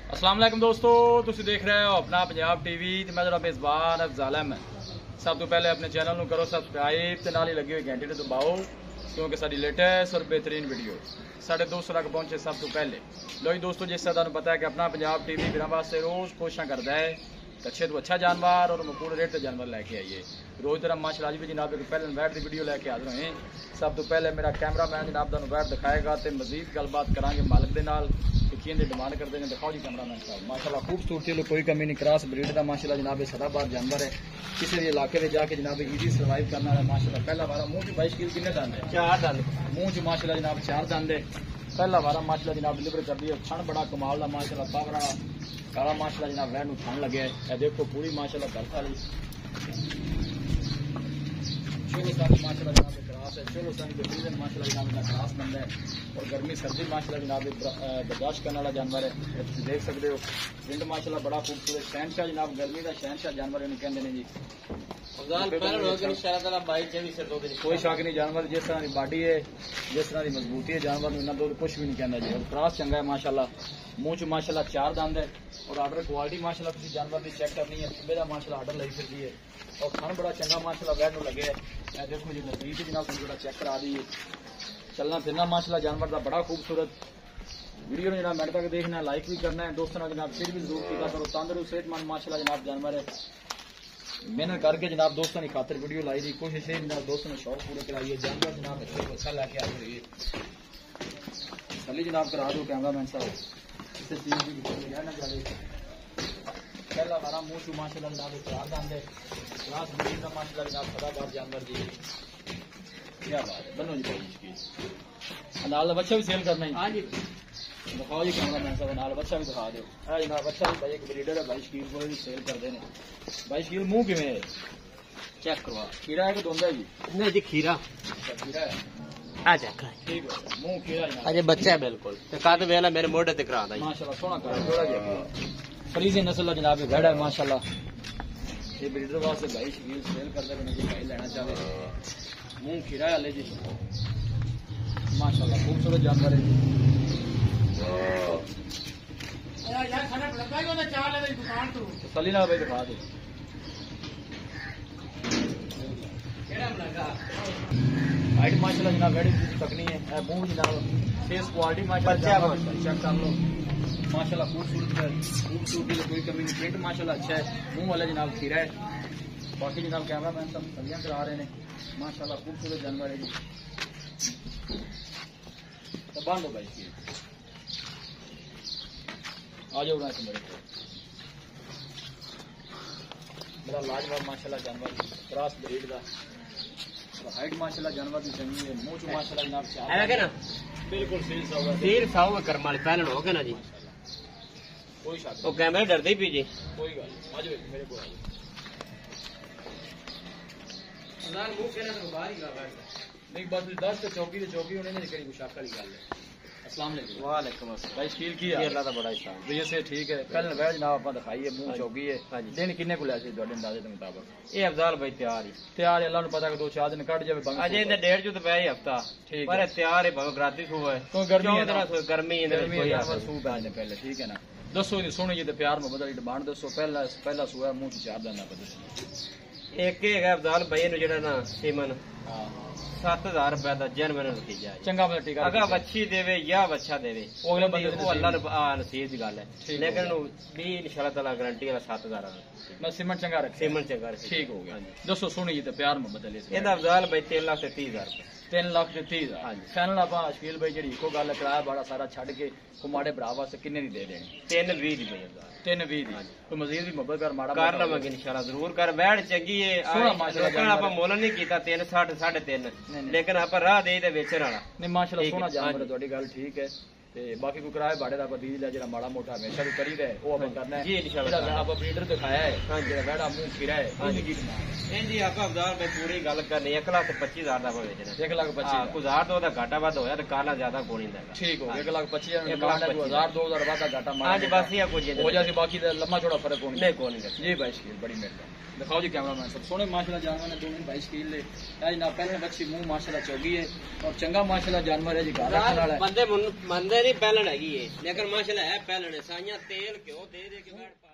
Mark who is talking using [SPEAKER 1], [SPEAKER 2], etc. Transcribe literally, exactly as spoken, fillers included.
[SPEAKER 1] अस्सलाम वालेकुम दोस्तों, तुसी देख रहे हो अपना पंजाब टीवी ते मैं जरा मेज़बान अफज़ल अहमद। सब तो पहले अपने चैनल नूं करो सबसक्राइब ते नाल ही लगी हुई घंटी नूं दबाओ क्योंकि साडी लेटेस्ट और बेहतरीन वीडियो साढ़े दोस्तों तक पहुंचे सब तो पहले। लो जी दोस्तों, जिस तरह तुहानूं पता है कि अपना पंजाब टीवी मेरे वास्ते रोज़ कोशिशां करता है अच्छे तो अच्छा जानवर और मकूल रेट से जानवर लैके आइए। रोज़ तरह माशाअल्लाह आज भी जनाब एक पहले वैट की वीडियो लैके हाजिर होए। सब तो पहले मेरा कैमरा मैन जनाब तुहानूं वैट दिखाएगा तो मजीद गलबात करांगे मालिक दे नाल कि डिमांड करते हैं। दिखाओ जी कैमरा मैन साहब, माशाअल्लाह खूबसूरती लो कोई कमी नहीं, क्रॉस ब्रीड का माशाअल्लाह जनाब सदाबहार जानवर है। किसी भी इलाके में जाके जनाब इजी सर्वाइव करना है माशाअल्लाह। पहला बार मुँह च बाईस किलो कितने दंद है? चार दंद मुँह च माशाअल्लाह जनाब चार दंद है। पहला बार माशाअल्लाह जनाब डिलीवर कर दी है। थन बड़ा कमाल का माशाअल्लाह पावर वाला काला माशाअल्लाह जनाब वैन थन लगे है। देखो पूरी माशाअल्लाह घर वाली चलो सारी माशाअल्लाह जनाब क्रास है। चलो सारी बेहतरीन माशाअल्लाह जनाब का क्रास बंद है और गर्मी सर्दी माशाअल्लाह जनाब बर्दाश्त करने वाला जानवर है। तुम देख सकते हो पिंड माशाअल्लाह बड़ा खूबसूरत शहनशाह जनाब गर्मी का शहनशाह जानवर इन्हें कहते हैं जी। कोई शक नहीं, जानवर जिस तरह की बॉडी है जिस तरह की मजबूती है जानवर इन्ना दूध कुछ भी नहीं कहना जी। और क्रास चंगा है माशाअल्लाह। मुँह च माशाअल्लाह चार दंद है और आर्डर क्वालिटी माशाअल्लाह तुम जानवर की चेक करनी है। सुबह का माशाअल्लाह आर्डर लाई फिरती है और खान बड़ा चंगा माशाअल्लाह वैट नूं लगे है। देखो जी नजदीक जनाब तुम थोड़ा चेक करा दी है। चलना फिरना माशाअल्लाह जानवर का बड़ा खूबसूरत। वीडियो में जनाब मिनट तक देखना है, लाइक भी करना है, दोस्तों जनाब शेयर भी जरूर किया करो। तंदुरुस्त सेहतमंद माशाअल्लाह जनाब जानवर है। मेहनत करके जनाब दोस्तों की खातिर वीडियो लाई दी कोशिश है जनाब दोस्तों ने शौक पूरे कराइए। जानवर जनाब अच्छे को अच्छा लैके आई हुई है। सली जनाब करा दो कैमरा मैन साहब, इससे चीज भी ना जाए। पहला बारा मुँह चू माशाअल्लाह जनाब चार दंद है। क्लास ब्रीड का माशाअल्लाह जनाब सदाबहार जानवर जी। क्या बात है, बनो जी भाई इसकी नाल बच्चा भी सेल करना है। हाँ जी दिखाओ जी कैमरा मैन साहब, नाल बच्चा भी दिखा दो। है जनाब बच्चा भी भाई एक ब्रीडर है भाई शकील को भी सेल करते हैं भाई। शकील मुंह किवें है चेक करवा, खीरा है कि दोंदा है जी? नहीं जी खीरा खीरा है। आ चेक ठीक है, मुंह खीरा है अजय बच्चा है बिल्कुल। ते कद वेला मेरे मोढे ते करा दा माशाअल्लाह सोना कर थोड़ा जी फरीजी नस्ल का जनाब भेड़ है माशाअल्लाह। ये ब्रीडर वास्ते भाई शकील सेल करते हैं जी, भाई लेना चाहे। मुंह खीरा है ले जी माशाअल्लाह खूबसूरत जानवर है जी। सली ना भाई दिखा दो हाइट माशाअल्लाह जनाब वेड़ी तकनी है। मुंह जनाब फेस क्वालिटी माशाअल्लाह चेक कर लो माशाअल्लाह खूबसूरत है। खूबसूरती तो कोई कमी नहीं, प्रिंट माशाअल्लाह अच्छा है। मुंह वाला जनाब खीरा है। बाकी जनाब कैमरा मैन सब सलियां करा रहे हैं माशाअल्लाह खूबसूरत जानवर है जी। तो बंद हो भाई आ जाओ ना मेरे को मेरा लाजवाब माशाअल्लाह जानवर क्रॉस ब्रीड का हाइट माशाअल्लाह जानवर की चंगी है। मुंह चो माशाअल्लाह जनाब है ना बिल्कुल सील साव सील साव में कर्म वाले पहले हो गए ना जी। कोई शक तो कैमरे डरते ही पी जी कोई गल आ जाओ मेरे को अनार मुंह कहना तो बाहर ही लगा नहीं बस दस तो चौकी तो चौकी होने ने करी कुछ वाली गल है। अस्सलाम वालेकुम। वालेकुम अस्सलाम भाई शकील की है अल्लाह दा बड़ा एहसान जी से ठीक है। कल वह जनाब आपा दिखाई है मुंह चौकी है। दिन किन्ने को लैसे ਤੁਹਾਡੇ अंदाजे के मुताबिक? ये अफजाल भाई तैयार ही तैयार है। अल्लाह ने पता कि दो चार दिन कट जावे अजे इंदे डेढ़ जो तो पै ही हफ्ता ठीक पर तैयार है भावे ग्राती सू है तो गर्मी है गर्मी इंदे कोई असर सू पैने पहले ठीक है ना। दसो नहीं सुनो जी ते प्यार मोहब्बत वाली डिमांड दसो। पहला पहला सूआ मुंह चार दिन ना एक है अफजाल भाई ने जेड़ा ना सीमन हां सात हजार रुपए का जन मैंने नतीजा है चंगा मतलब ठीक है। अगर बच्ची देवे या बच्चा देवे वो अगले बंदे वो अल्लाह ने नसीब की गल है लेकिन भी इंशाल्लाह ताला गारंटी वाला सात हजार मैं सीमन चंगा रख सीमन चंगा रख ठीक हो गया। दसो सुनिए तो प्यार मोहब्बत वाली ਇਹਦਾ अफजाल भाई तीन लाख से तीस हजार रुपए तीन लाख से तीस हजार हाँ जी फाइनल आप शकील भाई जी इको गल किराया बड़ा सारा छड़ के कुमाड़े भरा वास्ते किन्ने दी दे देनी? तीन भी दी भाई तीन भी दी कोई मजीद भी मोहब्बत कर माड़ा कर लवांगे इंशाल्लाह जरूर कर बैठ चंगी है सोना माशाल्लाह आप मोल नहीं कीता तीन साठ साढ़े तीन लेकिन आप राह दे ते बेचण वाला नहीं माशाल्लाह सोना जानवर है। गल ठीक है ते बाकी कोई किराए भाड़े का बदीज लै जरा माड़ा मोटा हमेशा भी करी दे वो अपन करना है जी इंशाल्लाह। आप ब्रीडर दिखाया है हां जी वेड़ा मुंह खीरा है हां जी इंजी आप अफजाल भाई पूरी गल करनी एक लाख पच्चीस हजार का बेचना एक लाख पच्चीस हजार तो घाटा वाद होया तो काला ज्यादा कोनी देगा ठीक हो एक लाख पच्चीस हजार दो हजार वादा घाटा मार आज बस ये कुछ हो जाती बाकी लम्बा छोड़ा फर्क होनी नहीं कोनी जी भाई शकील बड़ी मेहरबानी। दिखाओ जी कैमरा मैन सब सोने माशाल्लाह जानवर ने दोनों भाई शकील ले ना पहले बच्ची मुंह माशाल्लाह चौगी है और चंगा माशाल्लाह जानवर है जी घर रखने वाला बंदे बंदे
[SPEAKER 2] नहीं पहलन हैगी है लेकिन माशाल्लाह है पहलन है साइयां तेल क्यों दे दे के बैठ